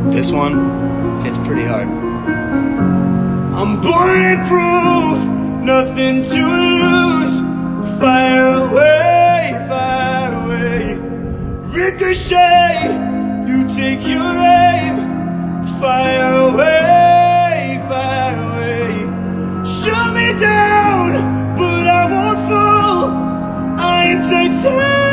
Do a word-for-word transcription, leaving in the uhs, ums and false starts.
This one, it's pretty hard. I'm bulletproof, nothing to lose. Fire away, fire away. Ricochet, you take your aim. Fire away, fire away. Shut me down, but I won't fall. I am titanium.